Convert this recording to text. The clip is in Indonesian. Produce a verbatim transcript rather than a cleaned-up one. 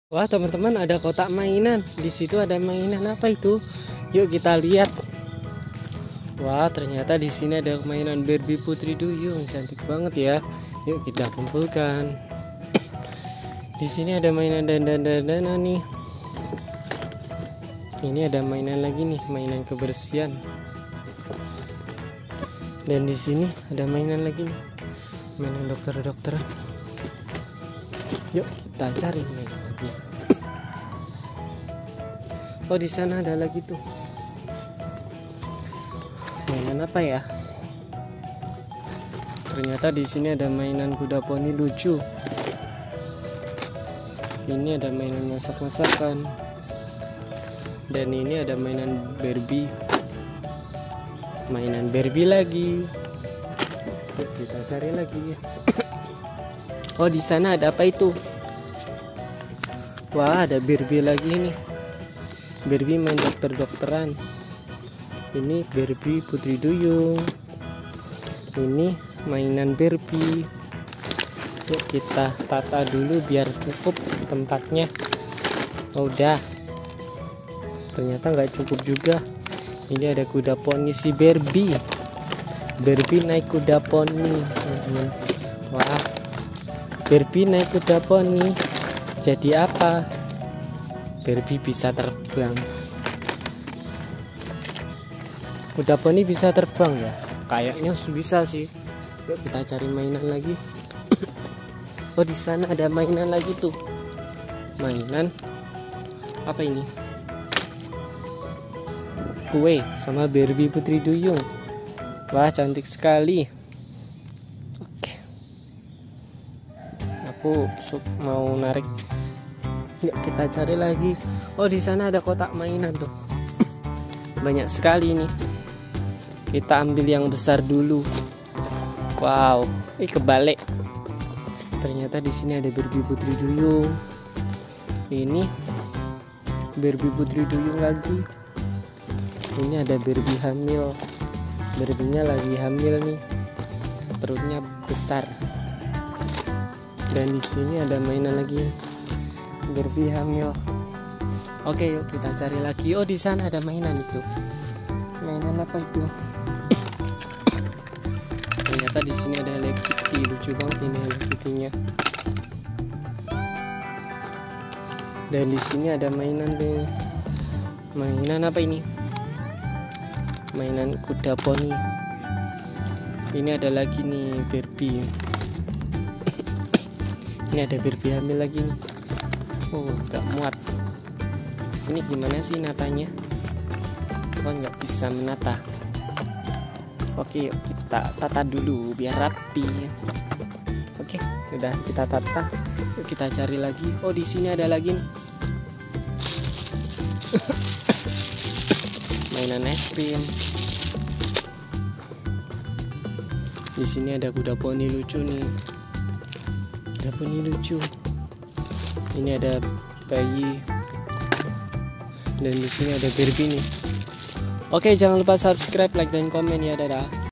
Wah, teman-teman, ada kotak mainan. Di situ ada mainan apa itu? Yuk kita lihat. Wah, ternyata di sini ada mainan Barbie Putri Duyung. Cantik banget ya. Yuk kita kumpulkan. Di sini ada mainan dandan-dandanan nih. Ini ada mainan lagi nih, mainan kebersihan. Dan di sini ada mainan lagi nih, mainan dokter-dokteran. Yuk kita cari mainan lagi. Oh, di sana ada lagi tuh. Mainan apa ya? Ternyata di sini ada mainan kuda poni lucu. Ini ada mainan masak-masakan. Dan ini ada mainan Barbie. Mainan Barbie lagi. Yuk kita cari lagi ya. Oh, di sana ada apa itu? Wah, ada Barbie lagi nih. Barbie main dokter-dokteran. Ini Barbie Putri Duyung. Ini mainan Barbie. Yuk kita tata dulu biar cukup tempatnya. Oh, udah. Ternyata nggak cukup juga. Ini ada kuda poni si Barbie. Barbie naik kuda poni. Wah, Barbie naik kuda poni. Jadi apa? Barbie bisa terbang. Kuda poni bisa terbang ya? Kayaknya bisa sih. Yuk kita cari mainan lagi. Oh, di sana ada mainan lagi tuh. Mainan apa ini? Kue sama Barbie Putri Duyung. Wah, cantik sekali. Oke. Aku mau narik. Yuk kita cari lagi. Oh, di sana ada kotak mainan tuh. Banyak sekali nih. Kita ambil yang besar dulu. Wow, ini kebalik. Ternyata di sini ada Barbie Putri Duyung. Ini Barbie Putri Duyung lagi. Ini ada Barbie hamil. Barbie-nya lagi hamil nih. Perutnya besar. Dan di sini ada mainan lagi. Barbie hamil. Oke, yuk kita cari lagi. Oh, di sana ada mainan itu. Mainan apa itu? Ternyata di sini ada Hello Kitty. Lucu banget ini Hello Kitty-nya. Dan di sini ada mainan deh. Mainan apa ini? Mainan kuda poni. Ini ada lagi nih Barbie. Ini ada Barbie hamil lagi nih. Oh, gak muat. Ini gimana sih natanya? Oh, nggak bisa menata. Oke, yuk kita tata dulu biar rapi. Oke, sudah kita tata. Yuk kita cari lagi. Oh, di sini ada lagi nih. Mainan es krim. Di sini ada kuda poni lucu nih. Kuda poni lucu. Ini ada bayi. Dan di sini ada Barbie nih. Oke, jangan lupa subscribe, like dan komen ya. Dadah.